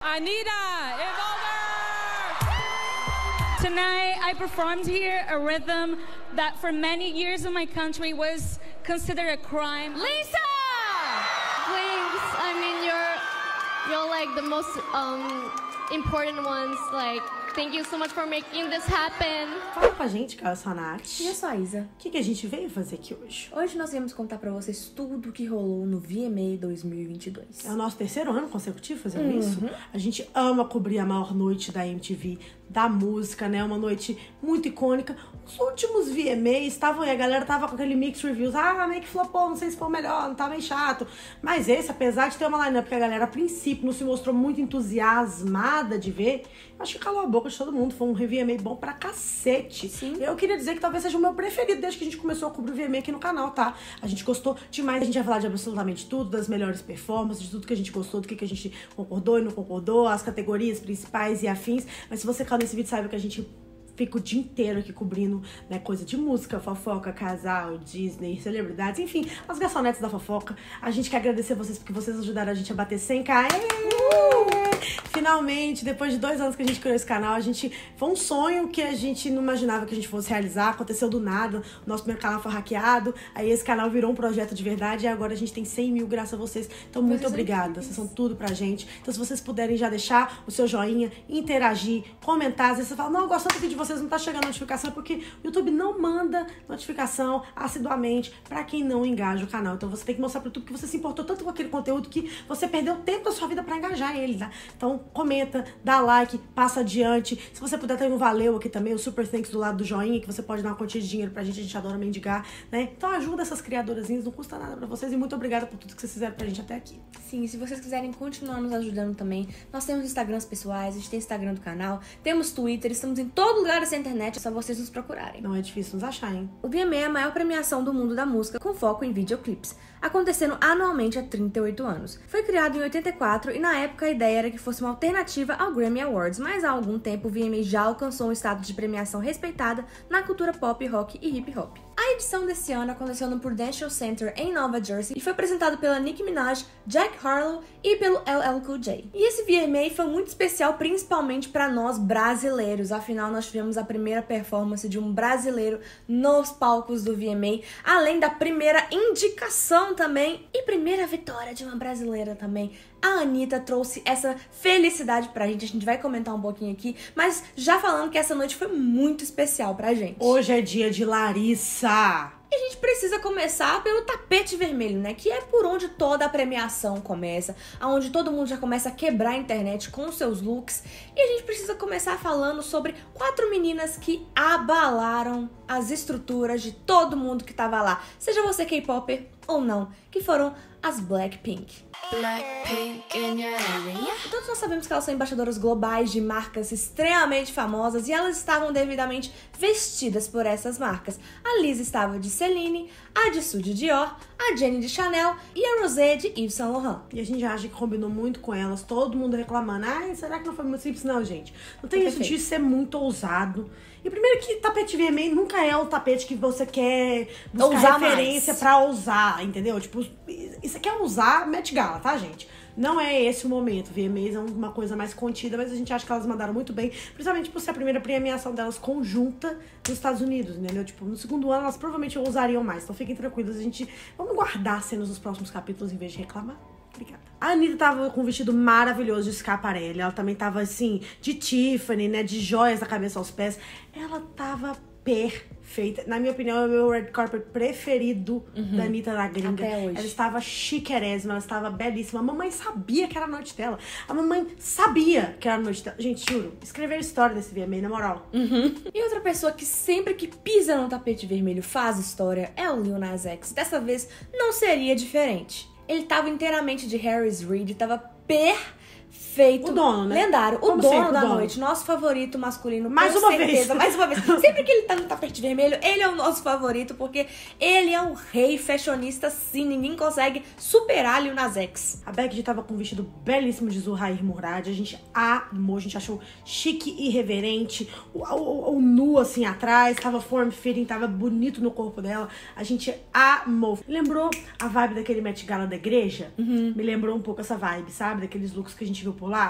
Anitta, Evolver! Tonight, I performed here a rhythm that for many years in my country was considered a crime. Lisa! Please, I mean, you're like the most important ones. Like, thank you so much for making this happen. Fala com a gente, que eu sou a Nath. E eu sou a Isa. O que a gente veio fazer aqui hoje? Hoje nós viemos contar pra vocês tudo o que rolou no VMA 2022. É o nosso terceiro ano consecutivo fazendo isso. A gente ama cobrir a maior noite da MTV, da música, né? Uma noite muito icônica. Os últimos VMAs estavam aí, a galera tava com aquele mix reviews. Ah, meio que flopou, não sei se foi melhor, não tá meio chato. Mas esse, apesar de ter uma line-up que a galera a princípio não se mostrou muito entusiasmada de ver, acho que calou a boca de todo mundo. Foi um VMA bom pra cacete. Sim. Eu queria dizer que talvez seja o meu preferido desde que a gente começou a cobrir o VMA aqui no canal, tá? A gente gostou demais. A gente vai falar de absolutamente tudo, das melhores performances, de tudo que a gente gostou, do que a gente concordou e não concordou, as categorias principais e afins. Mas se você caiu nesse vídeo, saiba que a gente fica o dia inteiro aqui cobrindo, né, coisa de música, fofoca, casal, Disney, celebridades, enfim, as garçonetes da fofoca. A gente quer agradecer vocês porque vocês ajudaram a gente a bater 100k. Finalmente, depois de 2 anos que a gente criou esse canal, foi um sonho que a gente não imaginava que a gente fosse realizar, aconteceu do nada. O nosso primeiro canal foi hackeado, aí esse canal virou um projeto de verdade e agora a gente tem 100 mil graças a vocês. Então, muito obrigada, vocês são tudo pra gente. Então, se vocês puderem já deixar o seu joinha, interagir, comentar, às vezes você fala, não, eu gosto tanto de vocês, não tá chegando notificação, porque o YouTube não manda notificação assiduamente pra quem não engaja o canal. Então, você tem que mostrar pro YouTube que você se importou tanto com aquele conteúdo que você perdeu tempo da sua vida pra engajar ele, tá? Então, comenta, dá like, passa adiante. Se você puder, tem um valeu aqui também, o super thanks do lado do joinha, que você pode dar uma quantia de dinheiro pra gente, a gente adora mendigar, né? Então ajuda essas criadorazinhas, não custa nada pra vocês e muito obrigada por tudo que vocês fizeram pra gente até aqui. Sim, e se vocês quiserem continuar nos ajudando também, nós temos Instagrams pessoais, a gente tem Instagram do canal, temos Twitter, estamos em todo lugar dessa internet, é só vocês nos procurarem. Não é difícil nos achar, hein? O VMA é a maior premiação do mundo da música com foco em videoclipes, acontecendo anualmente há 38 anos. Foi criado em 84 e na época a ideia era que fosse uma alternativa ao Grammy Awards, mas há algum tempo o VMA já alcançou um status de premiação respeitada na cultura pop, rock e hip hop. A edição desse ano aconteceu no Prudential Center em Nova Jersey e foi apresentado pela Nicki Minaj, Jack Harlow e pelo LL Cool J. E esse VMA foi muito especial principalmente para nós brasileiros, afinal nós tivemos a primeira performance de um brasileiro nos palcos do VMA, além da primeira indicação também e primeira vitória de uma brasileira também. A Anitta trouxe essa felicidade pra gente, a gente vai comentar um pouquinho aqui, mas já falando que essa noite foi muito especial pra gente. Hoje é dia de Larissa! E a gente precisa começar pelo tapete vermelho, né? Que é por onde toda a premiação começa, aonde todo mundo já começa a quebrar a internet com seus looks. E a gente precisa começar falando sobre 4 meninas que abalaram as estruturas de todo mundo que tava lá, seja você K-popper ou não, que foram as Blackpink. Todos nós sabemos que elas são embaixadoras globais de marcas extremamente famosas e elas estavam devidamente vestidas por essas marcas. A Liz estava de Celine, a Jisoo de Dior, a Jennie de Chanel e a Rosé de Yves Saint Laurent. E a gente acha que combinou muito com elas, todo mundo reclamando. Ai, será que não foi muito simples? Não, gente. Não tem isso de ser muito ousado. E primeiro que tapete VMA nunca é o tapete que você quer buscar referência pra usar, entendeu? Tipo, isso aqui é usar Met Gala, tá, gente? Não é esse o momento. VMAs é uma coisa mais contida, mas a gente acha que elas mandaram muito bem, principalmente por ser a primeira premiação delas conjunta nos Estados Unidos, entendeu? Tipo, no segundo ano elas provavelmente usariam mais. Então fiquem tranquilos, vamos guardar cenas dos próximos capítulos em vez de reclamar. Obrigada. A Anitta tava com um vestido maravilhoso de Schiaparelli. Ela também tava, assim, de Tiffany, né? De joias da cabeça aos pés. Ela tava perfeita. Na minha opinião, é o meu red carpet preferido da Anitta na gringa. Até hoje. Ela estava chiquerésima, ela estava belíssima. A mamãe sabia que era a noite dela. A mamãe sabia que era a noite dela. Gente, juro, escrever a história desse VMA, na moral. E outra pessoa que sempre que pisa no tapete vermelho faz história é o Lil Nas X. Dessa vez, não seria diferente. Ele tava inteiramente de Harris Reid, tava perfeito. O dono, né? Lendário. O Como dono sempre, da o dono. noite. Nosso favorito masculino. Mais com uma certeza. vez. Mais uma vez. Sempre que ele tá no tapete vermelho, ele é o nosso favorito, porque ele é um rei fashionista, sim. Ninguém consegue superar Lil Nas X. A Becky tava com um vestido belíssimo de Zuhair Murad. A gente amou, a gente achou chique e irreverente. O nu, assim, atrás. Tava form-fitting, tava bonito no corpo dela. A gente amou. Lembrou a vibe daquele Met Gala da igreja? Me lembrou um pouco essa vibe, sabe? Daqueles looks que a gente viu por lá.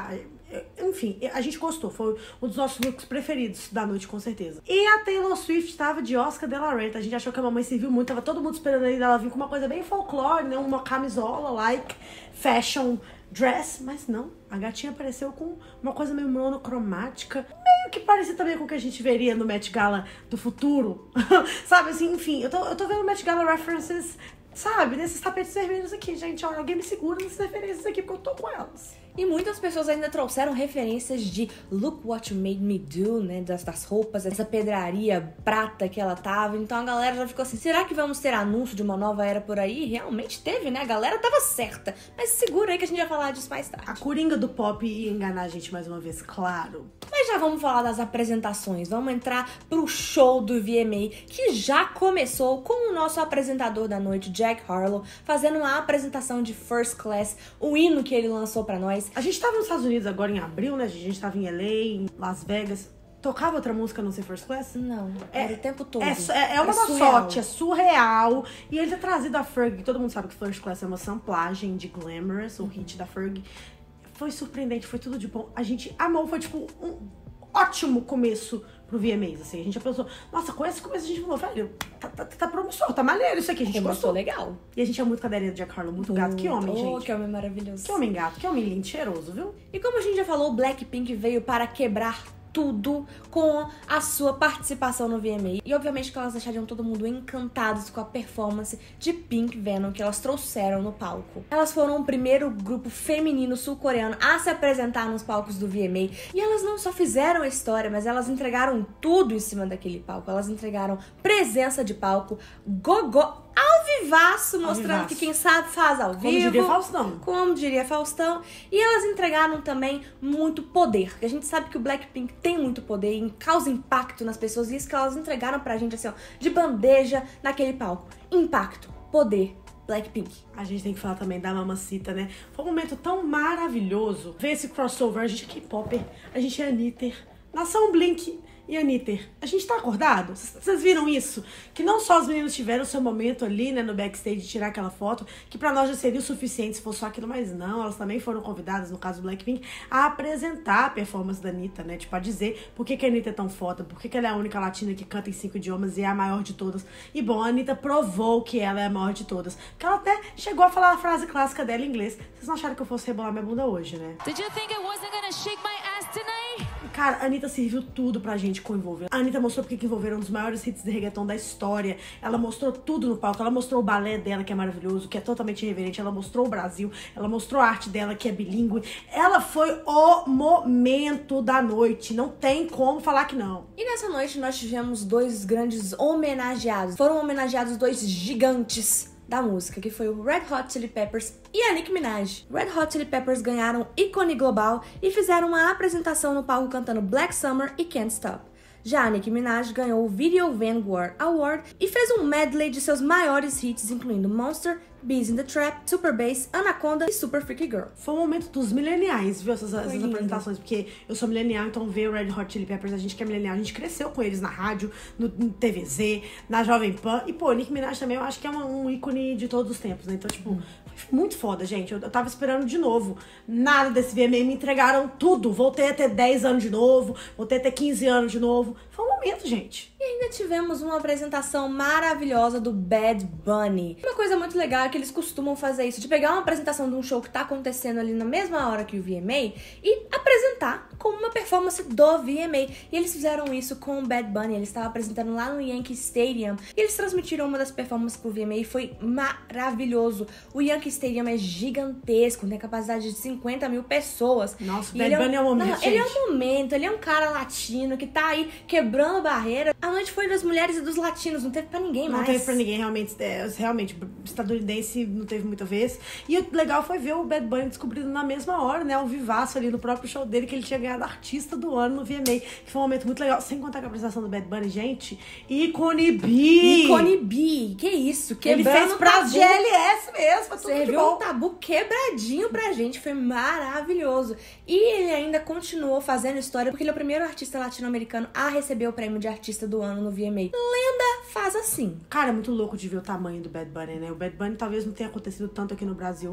Enfim, a gente gostou. Foi um dos nossos looks preferidos da noite, com certeza. E a Taylor Swift tava de Oscar de la Renta. A gente achou que a mamãe serviu muito. Tava todo mundo esperando aí dela vir com uma coisa bem folclore, né? Uma camisola, like fashion dress. Mas não, a gatinha apareceu com uma coisa meio monocromática. Meio que parecia também com o que a gente veria no Met Gala do futuro. Sabe, assim, enfim. Eu tô vendo Met Gala references, sabe? Nesses tapetes vermelhos aqui, gente. Olha, alguém me segura nessas referências aqui, porque eu tô com elas. E muitas pessoas ainda trouxeram referências de Look What You Made Me Do, né? Das roupas, essa pedraria prata que ela tava. Então a galera já ficou assim, será que vamos ter anúncio de uma nova era por aí? Realmente teve, né? A galera tava certa. Mas segura aí que a gente vai falar disso mais tarde. A coringa do pop ia enganar a gente mais uma vez, claro. Mas já vamos falar das apresentações. Vamos entrar pro show do VMA, que já começou com o nosso apresentador da noite, Jack Harlow, fazendo uma apresentação de First Class, o hino que ele lançou pra nós. A gente tava nos Estados Unidos agora em abril, né? A gente tava em LA, em Las Vegas. Tocava outra música no First Class? Não, era o tempo todo. É uma da sorte, é surreal. E ele ter trazido a Fergie, todo mundo sabe que First Class é uma samplagem de Glamorous, o hit da Fergie. Foi surpreendente, foi tudo de bom. A gente amou, foi tipo um ótimo começo pro VMAs, assim. A gente já pensou, nossa, com esse começo a gente falou, velho, tá promissor, tá maneiro isso aqui, a gente gostou. Legal. E a gente é muito cadelinha do Jack Harlow, muito gato. Que homem, gente. Que homem maravilhoso. Que homem gato, que homem lindo, cheiroso, viu? E como a gente já falou, o Blackpink veio para quebrar tudo com a sua participação no VMA. E obviamente que elas deixariam todo mundo encantados com a performance de Pink Venom que elas trouxeram no palco. Elas foram o primeiro grupo feminino sul-coreano a se apresentar nos palcos do VMA. E elas não só fizeram a história, mas elas entregaram tudo em cima daquele palco. Elas entregaram presença de palco, gogó, ao vivaço, mostrando que quem sabe faz ao vivo. Como diria Faustão. Como diria Faustão. E elas entregaram também muito poder. Porque a gente sabe que o Blackpink tem muito poder e causa impacto nas pessoas. E isso que elas entregaram pra gente, assim, ó, de bandeja naquele palco. Impacto, poder, Blackpink. A gente tem que falar também da Mamacita, né? Foi um momento tão maravilhoso. Ver esse crossover. A gente é K-Popper, a gente é Anitter. Nação Blink e Anitter, a gente tá acordado? Vocês viram isso? Que não só os meninos tiveram o seu momento ali, né, no backstage de tirar aquela foto, que pra nós já seria o suficiente se fosse só aquilo, mas não, elas também foram convidadas, no caso do Blackpink, a apresentar a performance da Anitta, né, tipo, a dizer por que a Anitta é tão foda, por que ela é a única latina que canta em 5 idiomas e é a maior de todas. E bom, a Anitta provou que ela é a maior de todas, porque ela até chegou a falar a frase clássica dela em inglês. Vocês não acharam que eu fosse rebolar minha bunda hoje, né? Did you think I wasn't gonna shake my ass tonight? Cara, a Anitta serviu tudo pra gente com Envolver. A Anitta mostrou porque que Envolver é um dos maiores hits de reggaeton da história. Ela mostrou tudo no palco. Ela mostrou o balé dela, que é maravilhoso, que é totalmente irreverente. Ela mostrou o Brasil. Ela mostrou a arte dela, que é bilíngue. Ela foi o momento da noite. Não tem como falar que não. E nessa noite nós tivemos dois grandes homenageados. Foram homenageados dois gigantes da música, que foi o Red Hot Chili Peppers e a Nicki Minaj. Red Hot Chili Peppers ganharam ícone global e fizeram uma apresentação no palco cantando Black Summer e Can't Stop. Já a Nicki Minaj ganhou o Video Vanguard Award e fez um medley de seus maiores hits, incluindo Monster, Bees in the Trap, Super Bass, Anaconda e Super Freaky Girl. Foi o momento dos mileniais, viu? Essas apresentações, porque eu sou milenial, então ver o Red Hot Chili Peppers, a gente que é milenial, a gente cresceu com eles na rádio, no TVZ, na Jovem Pan. E, pô, Nicki Minaj também eu acho que é um ícone de todos os tempos, né? Então, tipo, foi muito foda, gente. Eu tava esperando de novo. Nada desse VMA, me entregaram tudo. Voltei a ter 10 anos de novo, voltei a ter 15 anos de novo. Foi um momento, gente. E ainda tivemos uma apresentação maravilhosa do Bad Bunny. Uma coisa muito legal é que eles costumam fazer isso, de pegar uma apresentação de um show que tá acontecendo ali na mesma hora que o VMA e apresentar como uma performance do VMA. E eles fizeram isso com o Bad Bunny. Eles estavam apresentando lá no Yankee Stadium e eles transmitiram uma das performances pro VMA e foi maravilhoso. O Yankee Stadium é gigantesco, tem capacidade de 50 mil pessoas. Nossa, o Bad Bunny é um momento, gente. Ele é um momento, ele é um cara latino que tá aí quebrando barreira. A noite foi das mulheres e dos latinos, não teve pra ninguém mais. Não teve pra ninguém, realmente, estadunidense não teve muita vez. E o legal foi ver o Bad Bunny descobrindo na mesma hora, né, ao vivaço ali no próprio show dele, que ele tinha ganhado Artista do Ano no VMA, que foi um momento muito legal. Sem contar que a apresentação do Bad Bunny, gente, Ícone B! Ícone B! Que isso? Ele fez pra GLS mesmo, foi tudo de serviu bom. um tabu quebradinho pra gente, foi maravilhoso. E ele ainda continuou fazendo história, porque ele é o primeiro artista latino-americano a receber o prêmio de Artista do Ano no VMA. Lenda faz assim. Cara, é muito louco de ver o tamanho do Bad Bunny, né? O Bad Bunny talvez não tenha acontecido tanto aqui no Brasil,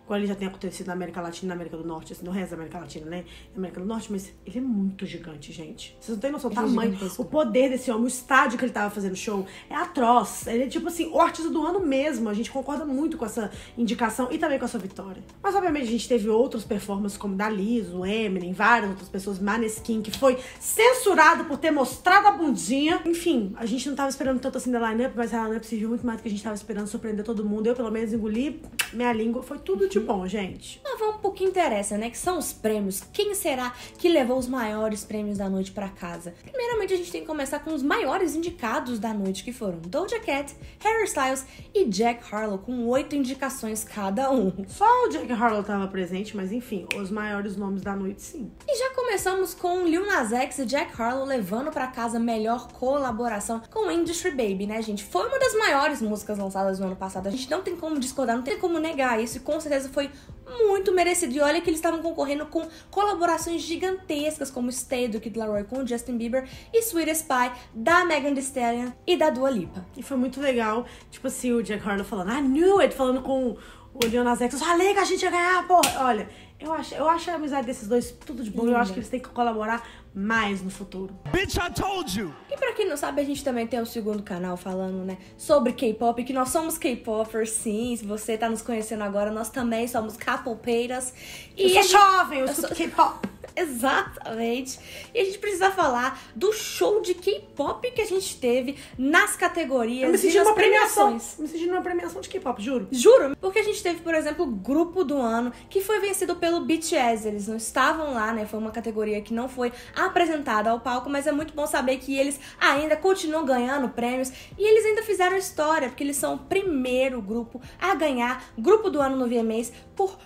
igual ele já tem acontecido na América Latina e na América do Norte, assim, no resto da América Latina, né? Na América do Norte, mas ele é muito gigante, gente. Vocês não têm noção do tamanho, o poder desse homem, o estádio que ele tava fazendo show é atroz. Ele é tipo assim, o artista do ano mesmo. A gente concorda muito com essa indicação e também com essa vitória. Mas obviamente a gente teve outras performances como da Liz, o Eminem, várias outras pessoas, Maneskin, que foi censurado por ter mostrado a bundinha. Enfim, a gente não tava esperando tanto assim da line-up, mas a line-up serviu muito mais do que a gente tava esperando, surpreender todo mundo. Eu, pelo menos, engoli minha língua. Foi tudo de bom, gente. Mas vamos pro que interessa, né? Que são os prêmios. Quem será que levou os maiores prêmios da noite pra casa? Primeiramente, a gente tem que começar com os maiores indicados da noite, que foram Doja Cat, Harry Styles e Jack Harlow, com 8 indicações cada um. Só o Jack Harlow tava presente, mas enfim, os maiores nomes da noite, sim. E já começamos com Lil Nas X e Jack Harlow levando pra casa melhor colaboração com Industry Baby, né, gente? Foi uma das maiores músicas lançadas no ano passado. A gente não tem como discordar, não tem como negar isso. E com certeza foi muito merecido. E olha que eles estavam concorrendo com colaborações gigantescas, como Stay, do Kid Laroi com Justin Bieber, e Sweetest Pie, da Megan Thee Stallion e da Dua Lipa. E foi muito legal, tipo assim, o Jack Harlow falando, I knew it, falando com o Lil Nas X, eu falei que a gente ia ganhar, porra. Olha, eu acho a amizade desses dois tudo de bom. Eu acho que eles têm que colaborar mais no futuro. Bitch, I told you! E pra quem não sabe, a gente também tem o segundo canal falando, né, sobre K-pop, que nós somos K-popers, sim. Se você tá nos conhecendo agora, nós também somos capopeiras. E eu sou jovem, eu escuto K-pop. Exatamente. E a gente precisa falar do show de K-pop que a gente teve nas categorias e nas premiações. Me senti numa premiação de K-pop, juro. Juro, porque a gente teve, por exemplo, o grupo do ano, que foi vencido pelo BTS. Eles não estavam lá, né? Foi uma categoria que não foi apresentada ao palco, mas é muito bom saber que eles ainda continuam ganhando prêmios e eles ainda fizeram história, porque eles são o primeiro grupo a ganhar grupo do ano no VMAs por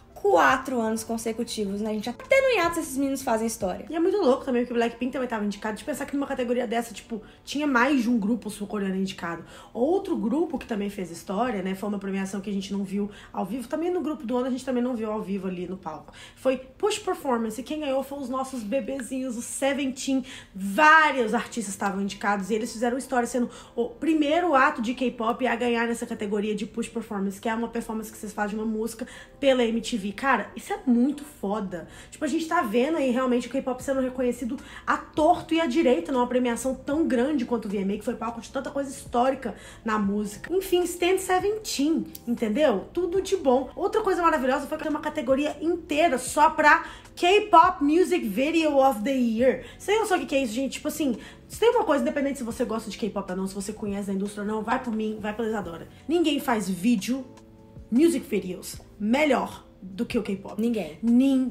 4 anos consecutivos, né, gente? Até no hiatus esses meninos fazem história. E é muito louco também, porque o Blackpink também tava indicado. De pensar que numa categoria dessa, tipo, tinha mais de um grupo sul-coreano indicado. Outro grupo que também fez história, né, foi uma premiação que a gente não viu ao vivo. Também no grupo do ano a gente também não viu ao vivo ali no palco. Foi Push Performance, e quem ganhou foram os nossos bebezinhos, os Seventeen. Vários artistas estavam indicados e eles fizeram história, sendo o primeiro ato de K-pop a ganhar nessa categoria de Push Performance, que é uma performance que vocês fazem de uma música pela MTV. Cara, isso é muito foda. Tipo, a gente tá vendo aí realmente o K-pop sendo reconhecido à torto e à direita numa premiação tão grande quanto o VMA, que foi palco de tanta coisa histórica na música. Enfim, Stand 17, entendeu? Tudo de bom. Outra coisa maravilhosa foi que tem uma categoria inteira só pra K-Pop Music Video of the Year. Você não sabe o que é isso, gente? Tipo assim, se tem uma coisa, independente se você gosta de K-pop ou não, se você conhece a indústria ou não, vai por mim, vai pela Isadora. Ninguém faz vídeo, music videos, melhor do que o K-pop. Ninguém.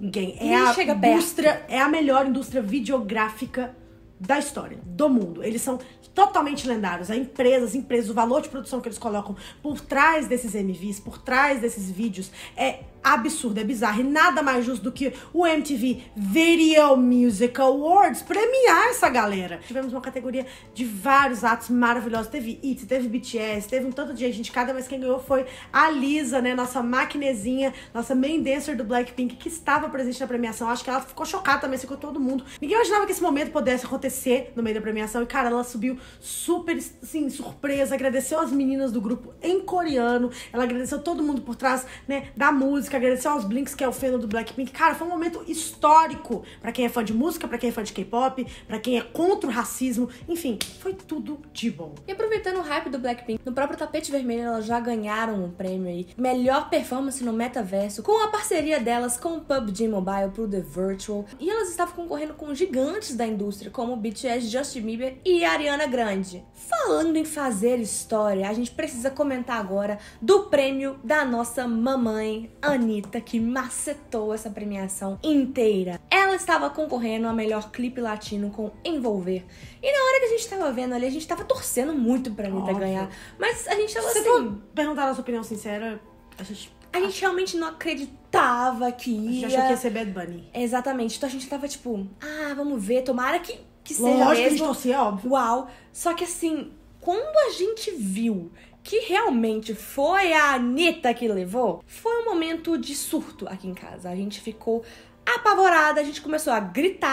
Chega indústria, é a melhor indústria videográfica da história, do mundo. Eles são totalmente lendários. As empresas, o valor de produção que eles colocam por trás desses MVs, por trás desses vídeos, é absurdo, é bizarro. E nada mais justo do que o MTV Video Music Awards premiar essa galera. Tivemos uma categoria de vários atos maravilhosos. Teve ITZY, teve BTS, teve um tanto de gente cada, mas quem ganhou foi a Lisa, né? Nossa maquinezinha, nossa main dancer do Blackpink, que estava presente na premiação. Acho que ela ficou chocada também, assim, com todo mundo. Ninguém imaginava que esse momento pudesse acontecer no meio da premiação. E, cara, ela subiu super, assim, surpresa. Agradeceu as meninas do grupo em coreano. Ela agradeceu todo mundo por trás, né, da música. Agradeceu aos Blinks, que é o feno do Blackpink. Cara, foi um momento histórico pra quem é fã de música, pra quem é fã de K-pop, pra quem é contra o racismo. Enfim, foi tudo de bom. E aproveitando o hype do Blackpink, no próprio tapete vermelho elas já ganharam um prêmio aí. Melhor performance no metaverso, com a parceria delas com o PUBG Mobile pro The Virtual. E elas estavam concorrendo com gigantes da indústria, como BTS, Justin Bieber e Ariana Grande. Falando em fazer história, a gente precisa comentar agora do prêmio da nossa mamãe, Anitta, que macetou essa premiação inteira. Ela estava concorrendo a melhor clipe latino com Envolver. E na hora que a gente tava vendo ali, a gente tava torcendo muito pra Anitta ganhar. Mas a gente tava assim... Se você perguntar a nossa opinião sincera, a gente realmente não acreditava que ia... A gente achou que ia ser Bad Bunny. Exatamente. Então a gente tava tipo, vamos ver, tomara que seja lógico mesmo. Que a gente torcia, óbvio. Uau. Só que assim, quando a gente viu que realmente foi a Anitta que levou, foi um momento de surto aqui em casa. A gente ficou apavorada, a gente começou a gritar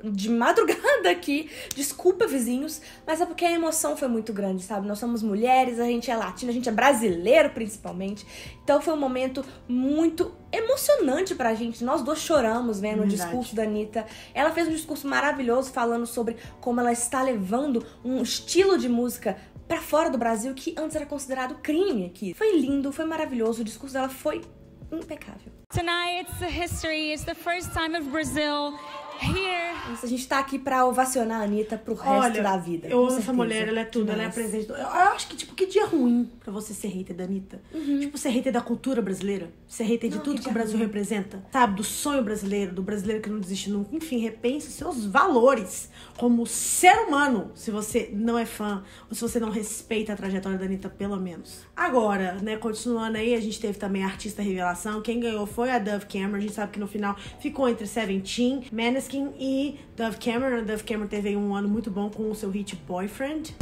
de madrugada aqui. Desculpa, vizinhos, mas é porque a emoção foi muito grande, sabe? Nós somos mulheres, a gente é latina, a gente é brasileiro, principalmente. Então foi um momento muito emocionante pra gente. Nós dois choramos vendo o discurso da Anitta. Ela fez um discurso maravilhoso falando sobre como ela está levando um estilo de música pra fora do Brasil que antes era considerado crime aqui. Foi lindo, foi maravilhoso. O discurso dela foi impecável. Tonight it's a history. It's the first time of Brazil here. A gente tá aqui pra ovacionar a Anitta pro resto da vida. Eu amo essa mulher, ela é tudo, ela é presente. Eu acho que, tipo, que dia ruim pra você ser hater da Anitta. Tipo, ser hater da cultura brasileira. Ser hater de tudo que o Brasil representa. Sabe, do sonho brasileiro, do brasileiro que não desiste nunca. Enfim, repense os seus valores como ser humano, se você não é fã, ou se você não respeita a trajetória da Anitta, pelo menos. Agora, né, continuando aí, a gente teve também a artista revelação. Quem ganhou foi a Dove Cameron. A gente sabe que no final ficou entre Seventeen, Maneskin e Dove Cameron. A Dove Cameron teve um ano muito bom com o seu hit Boyfriend.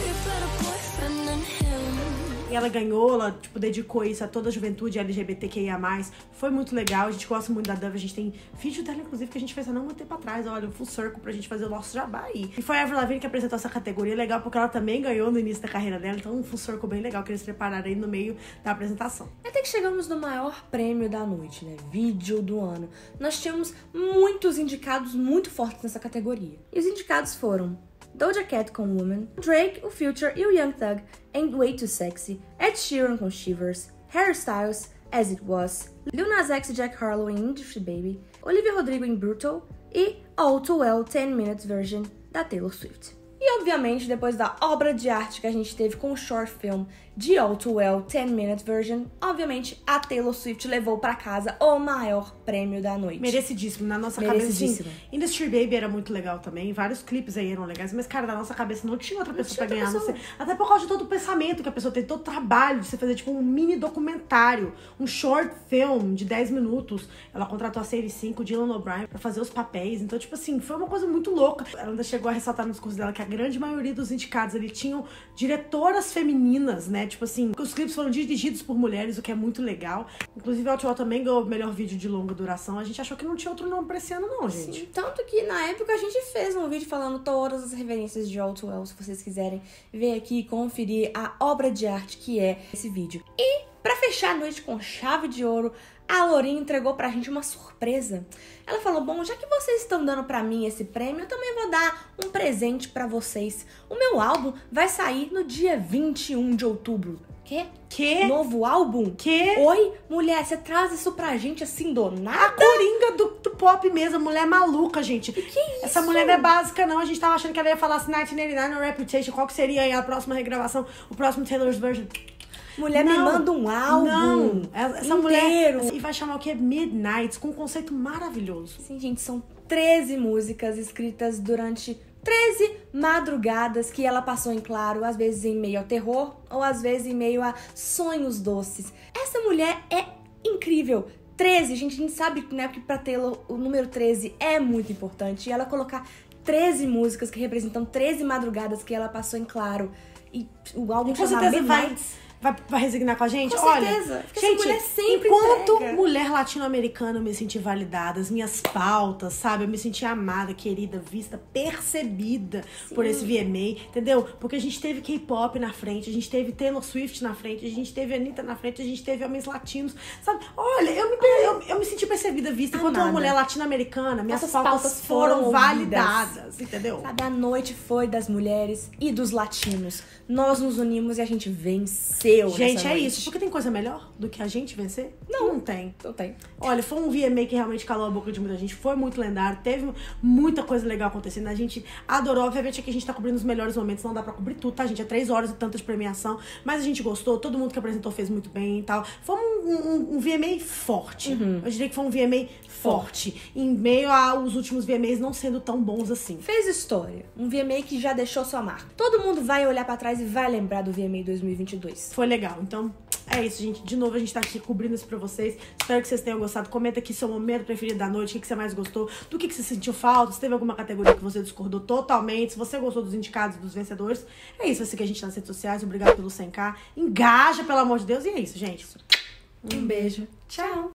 E ela ganhou, ela, tipo, dedicou isso a toda a juventude LGBTQIA+. Foi muito legal, a gente gosta muito da Dove, a gente tem vídeo dela, inclusive, que a gente fez há não muito tempo atrás, olha, um full circle pra gente fazer o nosso jabá aí. E foi a Avril Lavigne que apresentou essa categoria, legal, porque ela também ganhou no início da carreira dela, então um full circle bem legal que eles prepararam aí no meio da apresentação. Até que chegamos no maior prêmio da noite, né, vídeo do ano. Nós tínhamos muitos indicados muito fortes nessa categoria. E os indicados foram Doja Cat com Woman, Drake, o Future e o Young Thug em Way Too Sexy, Ed Sheeran com Shivers, Harry Styles, As It Was, Lil Nas X e Jack Harlow em Industry Baby, Olivia Rodrigo em Brutal e All Too Well 10 Minutes Version da Taylor Swift. E obviamente, depois da obra de arte que a gente teve com o short film de All Too Well 10 Minute Version, obviamente a Taylor Swift levou pra casa o maior prêmio da noite. Merecidíssimo, na nossa cabeça, assim, Industry Baby era muito legal também, vários clipes aí eram legais, mas, cara, na nossa cabeça não tinha outra pessoa pra ganhar. Você, até por causa de todo o pensamento que a pessoa tem, todo o trabalho de você fazer, tipo, um mini documentário, um short film de 10 minutos. Ela contratou a Sadie Sink, o Dylan O'Brien pra fazer os papéis, então, tipo assim, foi uma coisa muito louca. Ela ainda chegou a ressaltar no discurso dela que a grande maioria dos indicados ali tinham diretoras femininas, né? Tipo assim, os clipes foram dirigidos por mulheres, o que é muito legal. Inclusive, All Too Well também ganhou o melhor vídeo de longa duração. A gente achou que não tinha outro nome pra esse ano, não, gente. Sim, tanto que na época a gente fez um vídeo falando todas as referências de All Too Well, se vocês quiserem ver aqui e conferir a obra de arte que é esse vídeo. E pra fechar a noite com chave de ouro, a Lorin entregou pra gente uma surpresa. Ela falou, bom, já que vocês estão dando pra mim esse prêmio, eu também vou dar um presente pra vocês. O meu álbum vai sair no dia 21 de outubro. Que? Novo álbum? Que? Oi, mulher, você traz isso pra gente assim do nada? A coringa do pop mesmo, a mulher maluca, gente. Que é isso? Essa mulher não é básica, não. A gente tava achando que ela ia falar assim, 1989 no Reputation, qual que seria aí a próxima regravação, o próximo Taylor's Version. Mulher, me manda um álbum. Não, essa inteiro. mulher. E vai chamar o quê? Midnights, com um conceito maravilhoso. Sim, gente, são 13 músicas escritas durante 13 madrugadas que ela passou em claro, às vezes em meio ao terror, ou às vezes em meio a sonhos doces. Essa mulher é incrível. 13, gente, a gente sabe, né, que pra Taylor o número 13 é muito importante. E ela colocar 13 músicas que representam 13 madrugadas que ela passou em claro. E o álbum chama Midnights. Vai resignar com a gente? Com certeza. Porque gente, essa mulher sempre enquanto entrega. mulher latino-americana eu me senti validada, as minhas pautas, sabe? Eu me senti amada, querida, vista, percebida por esse VMA, entendeu? Porque a gente teve K-pop na frente, a gente teve Taylor Swift na frente, a gente teve Anitta na frente, a gente teve homens latinos, sabe? Olha, eu me senti percebida, vista. Enquanto uma mulher latino-americana, minhas pautas foram validadas, entendeu? Sabe, a noite foi das mulheres e dos latinos. Nós nos unimos e a gente venceu. Gente, é isso. Porque tem coisa melhor do que a gente vencer? Não tem. Não tem. Olha, foi um VMA que realmente calou a boca de muita gente. Foi muito lendário. Teve muita coisa legal acontecendo. A gente adorou. Obviamente aqui a gente tá cobrindo os melhores momentos. Não dá pra cobrir tudo, tá, gente? É 3 horas e tantas de premiação. Mas a gente gostou. Todo mundo que apresentou fez muito bem e tal. Foi um VMA forte. Eu diria que foi um VMA forte. Em meio aos últimos VMAs não sendo tão bons assim. Fez história. Um VMA que já deixou sua marca. Todo mundo vai olhar pra trás e vai lembrar do VMA 2022. Foi legal. Então, é isso, gente. De novo, a gente tá aqui cobrindo isso pra vocês. Espero que vocês tenham gostado. Comenta aqui seu momento preferido da noite. O que você mais gostou? Do que você sentiu falta? Se teve alguma categoria que você discordou totalmente. Se você gostou dos indicados, dos vencedores. É isso. Vai seguir a gente nas redes sociais. Obrigado pelo 100k. Engaja, pelo amor de Deus. E é isso, gente. Um beijo. Tchau.